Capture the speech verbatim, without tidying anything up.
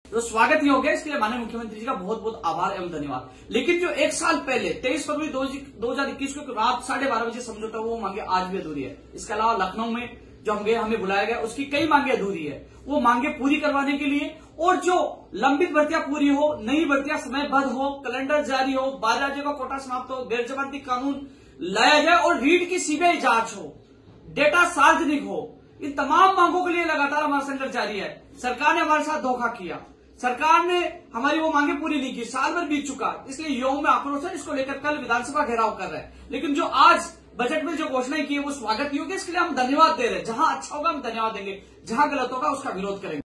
तो स्वागत ही हो गया, इसके लिए माननीय मुख्यमंत्री जी का बहुत बहुत आभार एवं धन्यवाद। लेकिन जो एक साल पहले तेईस फरवरी दो हजार इक्कीस को रात साढ़े बारह बजे समझौता वो मांगे आज भी अधूरी है। इसके अलावा लखनऊ में जो हम गए, हमें बुलाया गया, उसकी कई मांगे अधूरी है। वो मांगे पूरी करवाने के लिए और जो लंबित भर्तियां पूरी हो, नई भर्तियां समयबद्ध हो, कैलेंडर जारी हो, बारह राज्यों का कोटा समाप्त हो, गैर जमानती कानून लाया जाए और रीट की सीबीआई जांच हो, डेटा सार्वजनिक हो, इन तमाम मांगों के लिए लगातार हमारा संघर्ष जारी है। सरकार ने हमारे साथ धोखा किया, सरकार ने हमारी वो मांगे पूरी नहीं की, साल भर बीत चुका, इसलिए युवाओं में आक्रोश है। इसको लेकर कल विधानसभा घेराव कर रहे हैं। लेकिन जो आज बजट में जो घोषणाएं की है वो स्वागत योग्य, इसके लिए हम धन्यवाद दे रहे हैं। जहां अच्छा होगा हम धन्यवाद देंगे, जहां गलत होगा उसका विरोध करेंगे।